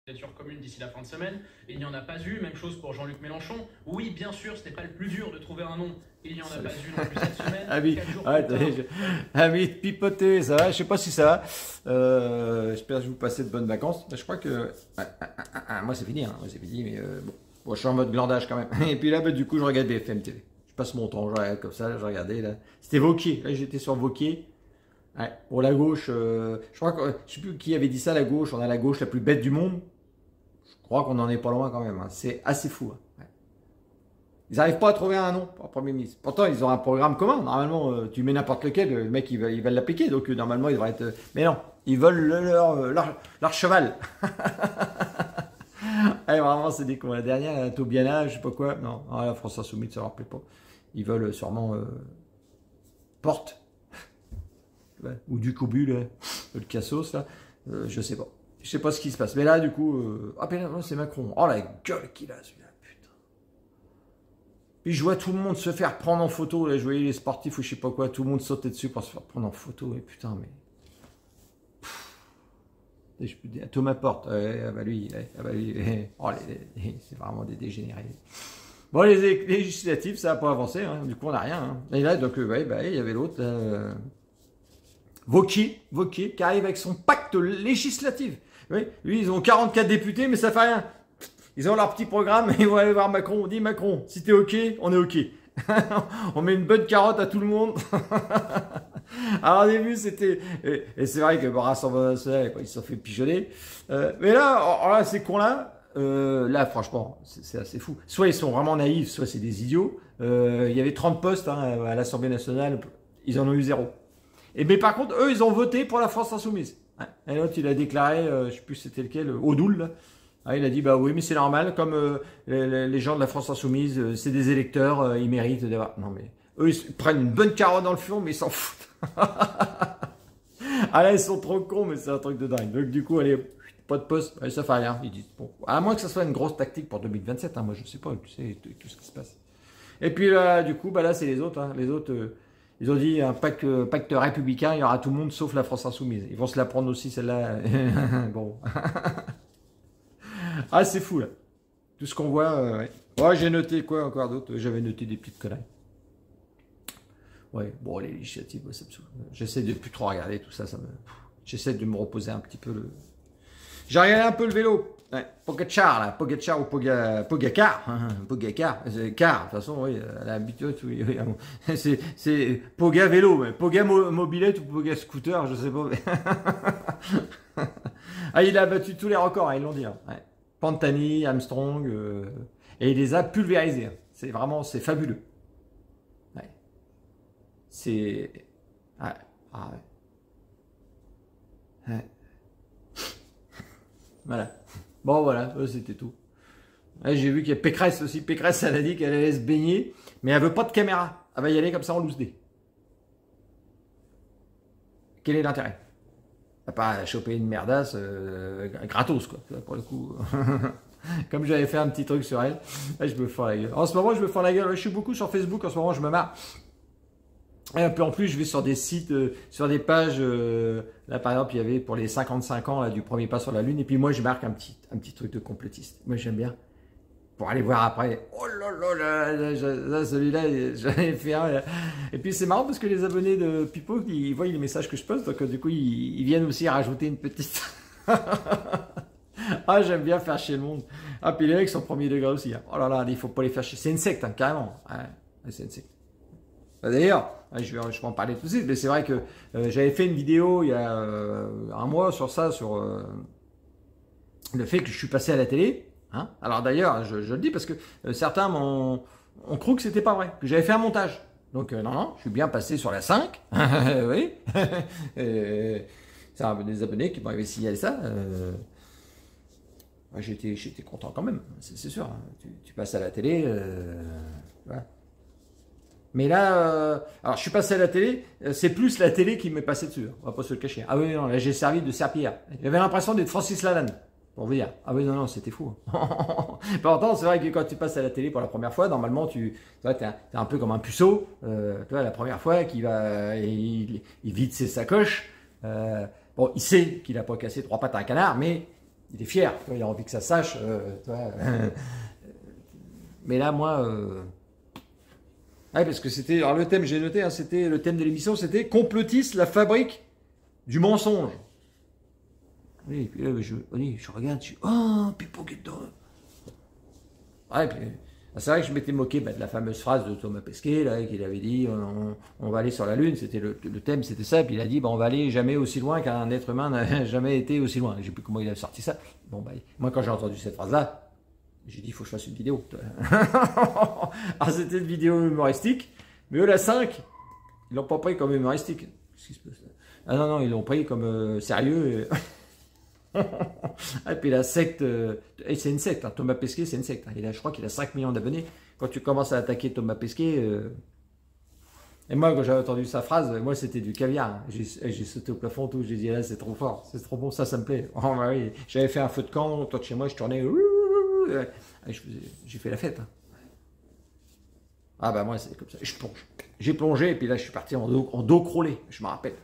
candidature commune d'ici la fin de semaine. Et il n'y en a pas eu. Même chose pour Jean-Luc Mélenchon. Oui, bien sûr, ce n'est pas le plus dur de trouver un nom. Il n'y en a pas eu non plus cette semaine. Ah oui, 4 jours ah oui, pipoter, ça va, je sais pas si ça va. J'espère que je vous passez de bonnes vacances. Je crois que moi c'est fini, hein. Moi c'est fini, mais bon, je suis en mode glandage quand même. Et puis là, du coup, je regarde BFM TV. Je passe mon temps, je regarde comme ça, je regardais là. C'était Wauquiez, là j'étais sur Wauquiez. Ouais. Pour la gauche, je crois que je sais plus qui avait dit ça, la gauche. On a la gauche la plus bête du monde. Je crois qu'on en est pas loin quand même. Hein. C'est assez fou. Hein. Ouais. Ils n'arrivent pas à trouver un nom pour Premier ministre. Pourtant, ils ont un programme commun. Normalement, tu mets n'importe lequel, le mec il va l'appliquer. Donc normalement, il devrait être. Mais non, ils veulent leur cheval. Allez, vraiment, c'est des cons. La dernière, Tobiana, je sais pas quoi. Non, la France Insoumise, ça leur plaît pas. Ils veulent sûrement Porte. Ouais. Ou du Cobu, le Cassos, là. Je sais pas. Je sais pas ce qui se passe. Mais là, du coup, ah, ben là, c'est Macron. Oh, la gueule qu'il a, celui-là, putain. Puis je vois tout le monde se faire prendre en photo. Là, je voyais les sportifs ou je sais pas quoi. Tout le monde sautait dessus pour se faire prendre en photo. Et putain, mais. Je peux dire, Thomas Porte. Ah bah lui, oh, c'est vraiment des dégénérés. Bon, les législatives, ça n'a pas avancé. Hein. Du coup, on n'a rien. Hein. Et là, donc, ouais, bah, il y avait l'autre. Wauquiez, qui arrive avec son pacte législatif. Oui, lui, ils ont 44 députés, mais ça fait rien. Ils ont leur petit programme et ils vont aller voir Macron. On dit Macron, si t'es OK, on est OK. On met une bonne carotte à tout le monde. Alors au début, c'était... Et c'est vrai que Rassemblement national, ils se sont fait pigeonner. Mais là, ces cons-là, là, franchement, c'est assez fou. Soit ils sont vraiment naïfs, soit c'est des idiots. Il y avait 30 postes hein, à l'Assemblée nationale, ils en ont eu 0. Mais par contre, eux, ils ont voté pour la France Insoumise. Et l'autre, il a déclaré, je sais plus c'était lequel, Odoul, là. Ah, il a dit, bah oui, mais c'est normal, comme les gens de la France Insoumise, c'est des électeurs, ils méritent d'avoir... Non, mais eux, ils prennent une bonne carotte dans le fion, mais ils s'en foutent. Ah là, ils sont trop cons, mais c'est un truc de dingue. Donc du coup, allez, pas de poste, allez, ça fait rien. Ils disent, bon, à moins que ça soit une grosse tactique pour 2027, hein, moi je sais pas, tu sais, tout ce qui se passe. Et puis là, du coup, bah là, c'est les autres, hein, les autres... ils ont dit un pacte républicain, il y aura tout le monde sauf la France Insoumise. Ils vont se la prendre aussi, celle-là. Bon. Ah, c'est fou, là. Tout ce qu'on voit. Ouais, ouais j'ai noté quoi encore d'autre? J'avais noté des petites conneries. Ouais, bon, les législatives, ouais, ça me saoule. J'essaie de plus trop regarder tout ça. J'essaie de me reposer un petit peu. J'ai regardé un peu le vélo. Ouais, Pogacar, là. Pogacar ou Pogacar. Pogacar. Car, de toute façon, oui, elle a l'habitude. Oui, c'est Poga vélo. Mais Poga mobilette ou Poga scooter, je sais pas. Ah, il a battu tous les records, hein, ils l'ont dit. Hein. Ouais. Pantani, Armstrong. Et il les a pulvérisés. Hein. C'est vraiment, c'est fabuleux. Ouais. C'est... Ouais. Ah, ouais. Ouais. Voilà. Bon, voilà, c'était tout. Ouais, j'ai vu qu'il y a Pécresse aussi. Pécresse, elle a dit qu'elle allait se baigner, mais elle veut pas de caméra. Elle va y aller comme ça en loose dé. Quel est l'intérêt? Elle va pas choper une merdasse gratos, quoi, pour le coup. Comme j'avais fait un petit truc sur elle, là, je me fends la gueule. En ce moment, je me fends la gueule. Je suis beaucoup sur Facebook, en ce moment, je me marre. Et puis en plus, je vais sur des sites, sur des pages. Là, par exemple, il y avait pour les 55 ans là, du premier pas sur la Lune. Et puis moi, je marque un petit truc de complétiste. Moi, j'aime bien. Pour aller voir après. Oh là là, celui-là, j'en ai fait un. Et puis c'est marrant parce que les abonnés de Pipo, ils voient les messages que je poste. Donc du coup, ils viennent aussi rajouter une petite. Ah, j'aime bien faire chier le monde. Ah, puis les mecs sont premier degré aussi. Hein. Oh là là, il faut pas les faire chier. C'est une secte, hein, carrément. Ouais, c'est une secte. D'ailleurs, je vais en parler tout de suite, mais c'est vrai que j'avais fait une vidéo il y a un mois sur ça, sur le fait que je suis passé à la télé. Hein. Alors d'ailleurs, je le dis parce que certains ont cru que c'était pas vrai, que j'avais fait un montage. Donc non, je suis bien passé sur la 5. Oui. C'est un des abonnés qui m'avaient signalé ça. J'étais content quand même, c'est sûr. Hein. Tu passes à la télé. Voilà. Mais là, alors je suis passé à la télé, c'est plus la télé qui m'est passée dessus, on va pas se le cacher. Ah oui, non, là j'ai servi de serpillière. J'avais l'impression d'être Francis Lalanne, pour vous dire. Ah oui, non, c'était fou. Pourtant, c'est vrai que quand tu passes à la télé pour la première fois, normalement, tu es un peu comme un puceau. Tu vois, la première fois, il vide ses sacoches. Bon, il sait qu'il a pas cassé 3 pattes à un canard, mais il est fier, tu vois, il a envie que ça sache. Tu vois, mais là, moi... Ouais, parce que c'était... Alors le thème, j'ai noté, hein, c'était le thème de l'émission, c'était « Complotiste, la fabrique du mensonge ». Oui, et puis là, je regarde, je dis « Oh, Pipo Gueto ». Ouais, puis... C'est vrai que je m'étais moqué de la fameuse phrase de Thomas Pesquet, là, qu'il avait dit on va aller sur la Lune, c'était le thème, c'était ça, puis il a dit on va aller jamais aussi loin qu'un être humain n'a jamais été aussi loin. Je sais plus comment il a sorti ça. Bon, bah, moi, quand j'ai entendu cette phrase-là, j'ai dit il faut que je fasse une vidéo. Alors, c'était une vidéo humoristique, mais eux, la 5, ils l'ont pas pris comme humoristique. Qu'est-ce qui se passe là? Ah non, non, ils l'ont pris comme sérieux. Et puis la secte, et c'est une secte, hein, Thomas Pesquet c'est une secte, hein, je crois qu'il a 5 millions d'abonnés. Quand tu commences à attaquer Thomas Pesquet, et moi quand j'avais entendu sa phrase, moi c'était du caviar, hein. J'ai sauté au plafond, tout, j'ai dit là c'est trop fort, c'est trop bon, ça me plaît. Oh, bah oui. J'avais fait un feu de camp, toi de chez moi je tournais, j'ai fait la fête. Hein. Ah bah moi c'est comme ça, je plonge. J'ai plongé et puis là je suis parti en dos crawlé, je me rappelle.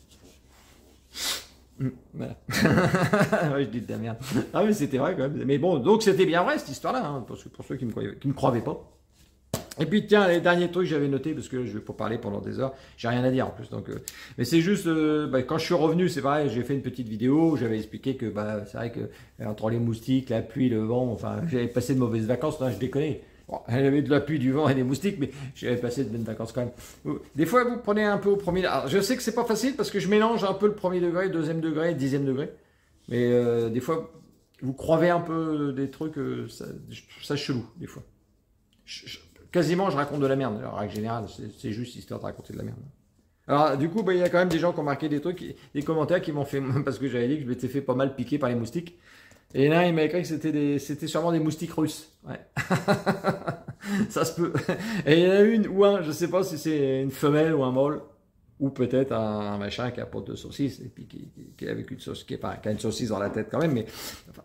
Voilà. Ouais, je dis de la merde. Ah mais c'était vrai quand même. Mais bon, donc c'était bien vrai cette histoire-là, hein, pour ceux qui me croyaient pas. Et puis tiens, les derniers trucs que j'avais notés, parce que je vais pas parler pendant des heures, j'ai rien à dire en plus. Donc, mais c'est juste, quand je suis revenu, c'est vrai, j'ai fait une petite vidéo où j'avais expliqué que c'est vrai que entre les moustiques, la pluie, le vent, enfin, j'avais passé de mauvaises vacances, non, je déconne. Bon, il y avait de la pluie, du vent et des moustiques, mais j'avais passé de bonnes vacances quand même. Des fois, vous prenez un peu au premier... Alors, je sais que c'est pas facile parce que je mélange un peu le premier degré, deuxième degré, dixième degré. Mais des fois, vous croivez un peu des trucs, ça chelou, des fois. Quasiment, je raconte de la merde. En règle générale, c'est juste histoire de raconter de la merde. Alors, du coup, il y a quand même des gens qui ont marqué des trucs, des commentaires qui m'ont fait... Parce que j'avais dit que je m'étais fait pas mal piquer par les moustiques. Et là, il m'a écrit que c'était sûrement des moustiques russes. Ouais. Ça se peut. Et il y en a une ou un, je sais pas si c'est une femelle ou un mâle, ou peut-être un machin qui a pas de saucisse, et puis qui est avec une saucisse, qui a une saucisse dans la tête quand même, mais. Enfin,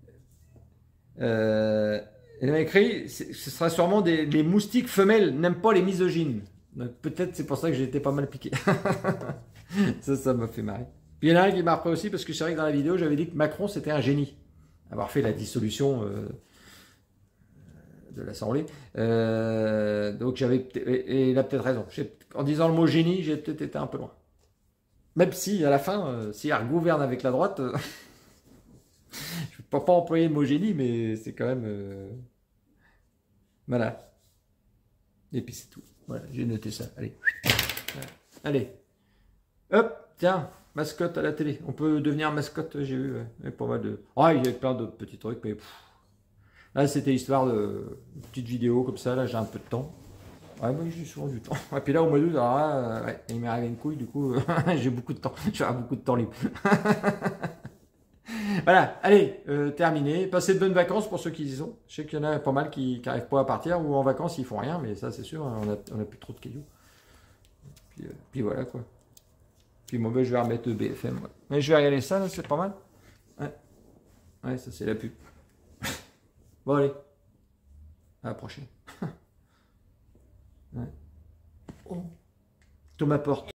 il m'a écrit, ce sera sûrement les moustiques femelles n'aiment pas les misogynes. Donc peut-être c'est pour ça que j'ai été pas mal piqué. Ça m'a fait marrer. Puis il y en a un qui m'a repris aussi, parce que c'est vrai que dans la vidéo, j'avais dit que Macron c'était un génie. Avoir fait la dissolution de l'Assemblée. Donc j'avais... Et il a peut-être raison. En disant le mot génie, j'ai peut-être été un peu loin. Même si, à la fin, si elle gouverne avec la droite, je ne peux pas employer le mot génie, mais c'est quand même... Voilà. Et puis c'est tout. Voilà, j'ai noté ça. Allez. Voilà. Allez. Hop, tiens. Mascotte à la télé. On peut devenir mascotte, j'ai vu. Ouais. Pas mal de... Ah, il y a plein d'autres petits trucs, mais... Là, c'était histoire de... Une petite vidéo comme ça. Là, j'ai un peu de temps. Ouais, moi, j'ai souvent du temps. Et puis là, au mois d'août, alors là, ouais, il m'est arrivé une couille, du coup, j'ai beaucoup de temps. J'ai beaucoup de temps libre. Voilà, allez, terminé. Passez de bonnes vacances pour ceux qui y sont. Je sais qu'il y en a pas mal qui n'arrivent pas à partir ou en vacances, ils font rien, mais ça, c'est sûr, hein, on a plus trop de cailloux. Puis voilà, quoi. Puis moi, je vais remettre le BFM. Ouais. Mais je vais regarder ça, là, c'est pas mal. Ouais, ouais, ça, c'est la pub. Bon, allez. À la prochaine. Ouais. Oh. Thomas Porte.